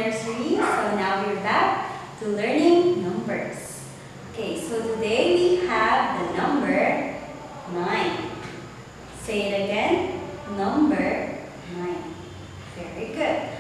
nursery. So now we're back to learning numbers. Okay, so today we have the number 9. Say it again, number 9. Very good.